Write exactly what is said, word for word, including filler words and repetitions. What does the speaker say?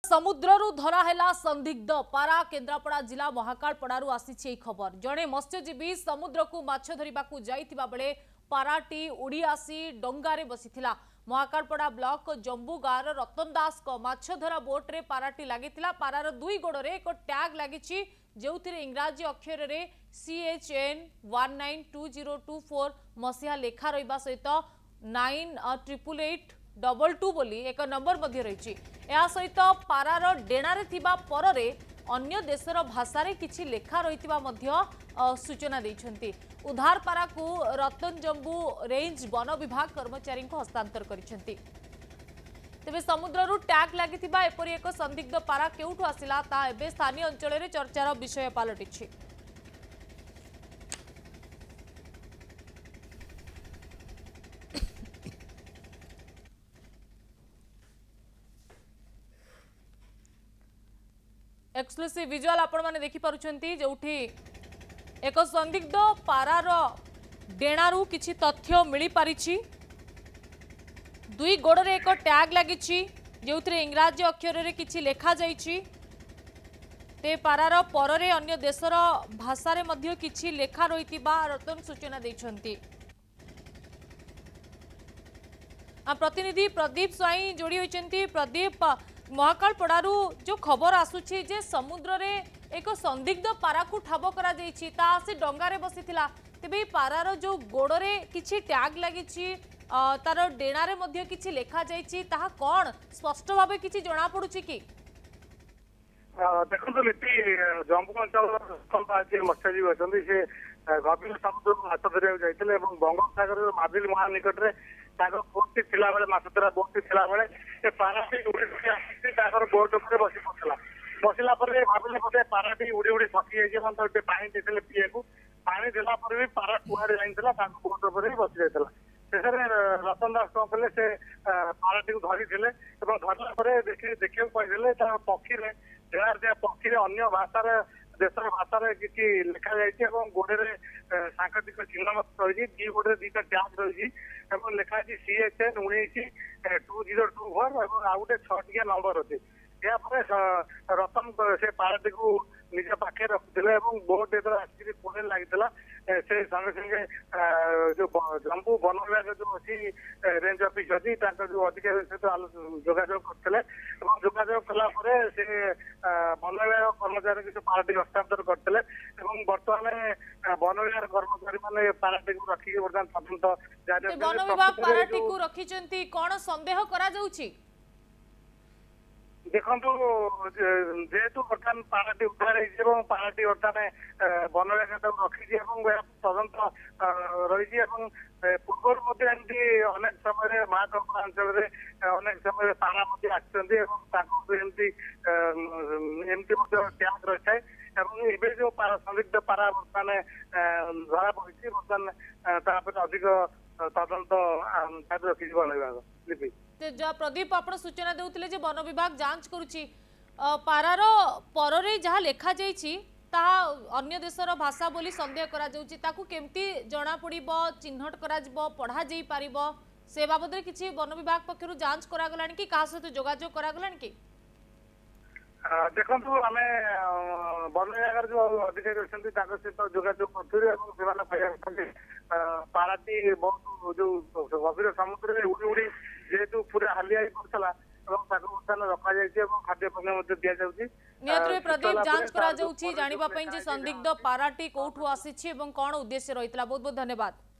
समुद्ररू धराहेला संदिग्ध पारा केन्द्रापड़ा जिला महाकालपड़ारू आसी खबर जड़े मत्स्यजीवी समुद्र को माछ धरिबाकू जाइथिबा बेले पाराटी उड़ी आसी डंगारे बसीथिला। महाकालपड़ा ब्लॉक जंबू गाँव रतन दास को माछ धरा बोट रे पाराटी लागिथिला। पारार दुई गोड़े एक टैग लागिछि जोथिरे इंग्राजी अक्षर रे C H N one nine two zero two four मसीहा लेखा रहिबा सहित nine triple eight double two बोली एक नंबर मध्य रही। या सहित पारार डेणारे थिबा परे अन्य देशर भाषारे किछि लेखा रहितिबा मध्य सूचना दैछन्ति। उद्धार पारा को रतन जंबू रेंज वन विभाग कर्मचारी को हस्तांतर करिसेंति। तेबे समुद्ररू टैग लागिथिबा एपरि एक संदिग्ध पारा केउठु आसिला ता एबे स्थानीय अंचल रे चर्चार विषय पालटिछि। एक्सक्लूसिव विजुअल आपण माने देखि पारुछंती जोठी एक संदिग्ध पारार डेणारू किछि तथ्य मिली पारिछि। दुई गोड़े एक टैग लागिछि जोथिरे इंग्राजी अक्षर रे किछि लेखा जाइछि। ते पारार पररे अन्य देशर भाषा रे मध्य किछि लेखा रहितिबा रतन सूचना दैछंती। आ प्रतिनिधि प्रदीप स्वाई जोड़ी होइछंती। प्रदीप, महाकालपड़ारू जो खबर आसुछि जे समुद्र रे एक संदिग्ध पारा को ठाब करा जाइछि ता से डंगारे बसीथिला। तेबे पारार जो गोड़े किछि टैग लागिछि तार डेणारे मध्य किछि लेखा जाइछि ताहा कोन स्पष्ट भाबे किछि जणा पडुछि कि? देखो लिपि जम्मू अंचल मत्स्यजीवी अच्छा से गभीर समुद्र को माछ धरिया जाइए और बंगोपसागर मादिल महा निकट में बोटी थिला बेले माछ धरा बोटी थिला बेले पाराटी उड़ी उड़ी आसी बोट उपर बसी पड़ता बसला भाविले बोधे पाराटी उड़ी उड़ी फसी जाइए पानी देते पीए को पानी देला भी पारा कुआड़े जाइला बोट उपर बसी जाता शेष रतन दास कौन कले से पाराटी को धरी धरला देखिए देखा कहते पक्षी पक्षी अन्य भाषार देशर भाषा किसी लिखा जाइए गोड़े सांकेतिक चिन्ह रही दी गोड़े दीटा टैग रही लिखा सी एच एन उन्नीस टू जीरो टू फोर और आउ गोटे छटिया नंबर अच्छी यापर रतन से पाराटी को निज पाखे रखुले बोट जो आसिक कोड़े लगी से संगे संगे जो जम्मू वन विभाग जो अच्छी रेंज ऑफिस अच्छी जो अधिकारी सहित जोगाजोग करते जोगाजोग कलापर से वन विभाग कर्मचारी किसी पाराटी हस्तांतर करते बर्तमान वन विभाग कर्मचारी मैंने पाराटी को रखिक बर्तमान तदंत वन विभाग पाराटी को रखिछंती कौन संदेह करा जाउछि? देखु जेहेतु बर्तमान पाराटी उद्धार हो पाराटी बर्तमान वन विभाग रखी तदंत रही पूर्व एमती अनेक समय महाकालपड़ा अंचल अनेक समय पारा आसमती टैग रही है जो संदिग्ध पारा बर्तमान धरा पड़ी बर्तमान अधिक तदंत रखी वन विभाग। लिपि प्रदीप आप सूचना देउथिले जे वन विभाग जांच करुछि पारार परे जहाँ लेखा जाइछि ताहा अन्य देशर भाषा बोली संदेह करा जाउछि ताकू केमती जणा पड़िबो चिन्हट करा जिवो पढ़ा जाई पारिबो से बाबद रे किछि वन विभाग पक्षरु जांच करा गलानी कि का सहित जोगाजोग करा गलानी कि? देखु आम वन विभाग जो अधिकारी अच्छा सहित जोगाजोग कर पाराटी बहुत जो गभीर समुद्र में उड़ी उड़ी जेहेतु पूरा हालिया पड़ता रखा खाद्य पानी दि जाऊँगी। प्रदीप जांच करा जाउछि जानिबा पई जे संदिग्ध पाराटी कोठु आसी छि एवं कोन उद्देश्य रहितला। बहुत बहुत धन्यवाद।